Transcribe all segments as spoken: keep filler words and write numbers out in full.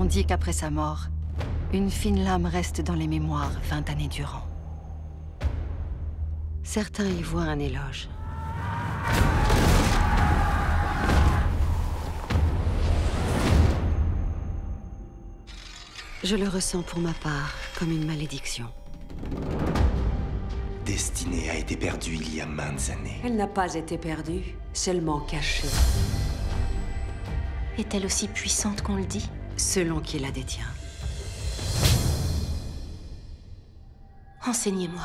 dit qu'après sa mort, une fine lame reste dans les mémoires vingt années durant. Certains y voient un éloge. Je le ressens pour ma part comme une malédiction. Destinée a été perdue il y a maintes années. Elle n'a pas été perdue, seulement cachée. Est-elle aussi puissante qu'on le dit? Selon qui la détient. Enseignez-moi.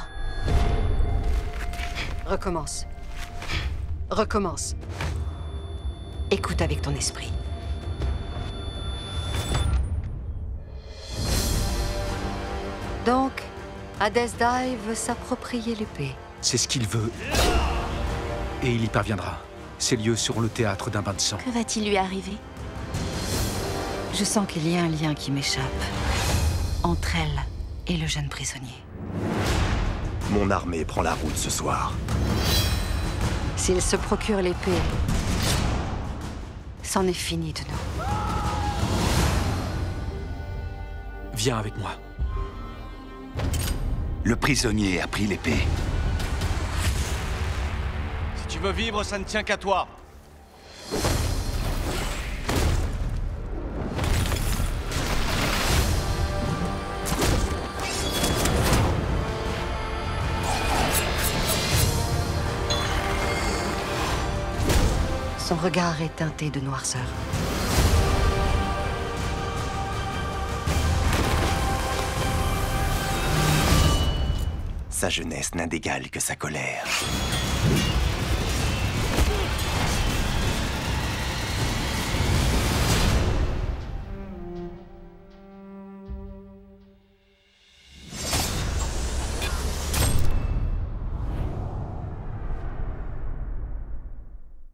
Recommence. Recommence. Écoute avec ton esprit. Donc, Hades Dai veut s'approprier l'épée. C'est ce qu'il veut. Et il y parviendra. Ces lieux seront le théâtre d'un bain de sang. Que va-t-il lui arriver? Je sens qu'il y a un lien qui m'échappe entre elle et le jeune prisonnier. Mon armée prend la route ce soir. S'il se procure l'épée, c'en est fini de nous. Viens avec moi. Le prisonnier a pris l'épée. Si tu veux vivre, ça ne tient qu'à toi. Son regard est teinté de noirceur. Sa jeunesse n'a d'égal que sa colère.